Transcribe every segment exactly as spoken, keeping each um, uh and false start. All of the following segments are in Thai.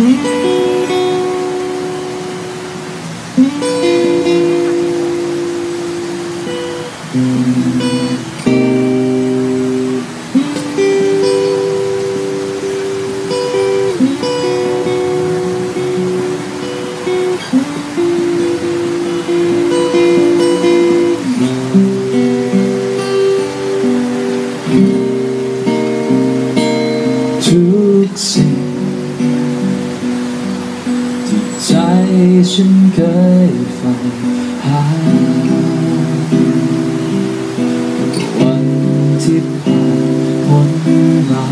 ทุกสิ่งที่ใจฉันเคยใฝ่หาวันที่ผ่านพ้นมา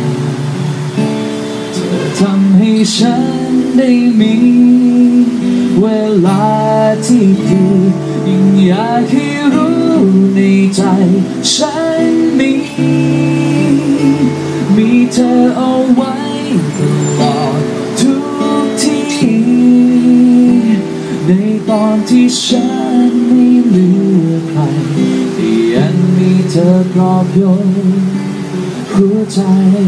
เธอทำให้ฉันได้มีเวลาที่ดียิ่งอยากให้รู้ในใจฉันมีมีเธอเอาไว้ตลอดทุกที่ในตอนที่ฉันไม่เหลือใครที่ยังมีเธอปลอบโยนหัวใจ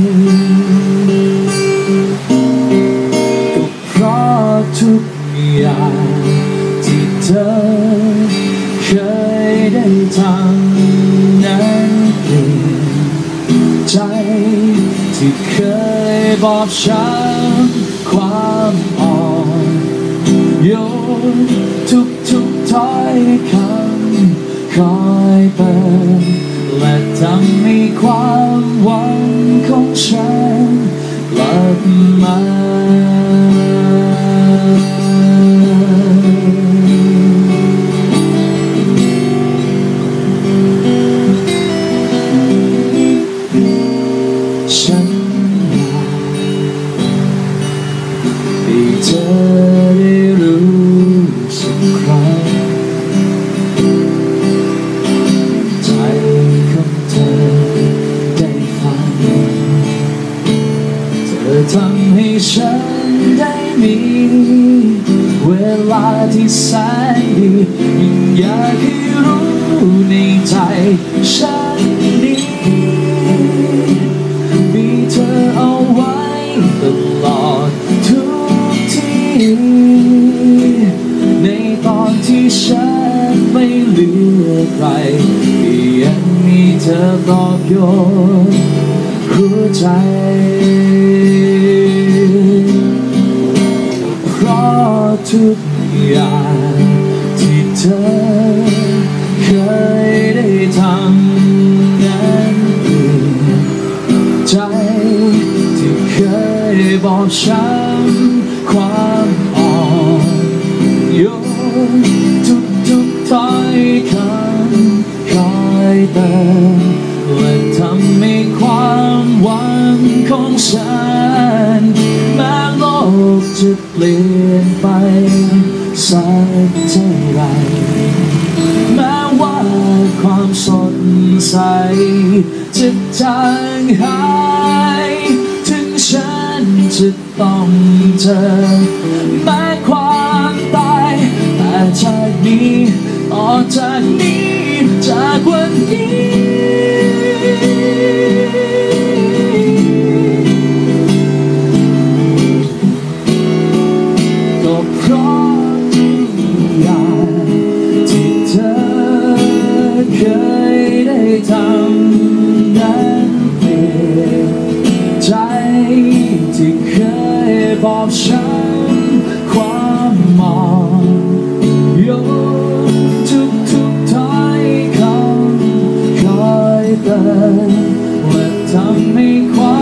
ก็เพราะทุกอย่างที่เธอเคยได้ทำนั้นเปลี่ยนใจที่เคยบอกฉันความอ่อนโยนทุกทุกถ้อยคำคอยเปิดและทำให้ความหวังของฉันกลับมาฉันอยากให้เธอได้รู้สักครั้งใจของเธอได้ฟังเธอทำให้ฉันได้มีเวลาที่แสนดียิ่งอยากให้รู้ในใจฉันนี้มีเธอเอาไว้ตลอดทุกที่ในตอนที่ฉันไม่เหลือใครยังมีเธอปลอบโยนหัวใจเพราะทุกอย่างที่เธอเคยได้ทำนั้นเปลี่ยนใจที่เคยบอกฉันความอ่อนโยนทุกทุกถ้อยคำคอยเตือนและทำให้ความหวังของฉันแม้โลกจะเปลี่ยนไปสักเท่าไรแม้ว่าความสดใสจะจางหายถึงฉันจะต้องเจอแม้ความตายแต่จากนี้ต่อจากนี้จากวันนี้ก็เพราะทุกอย่างที่เธอเคยได้ทำนั้นเปลี่ยนใจที่เคยบอกฉันความหมองโยนทุกทุกถ้อยคำคอยเตือนและทำให้ความ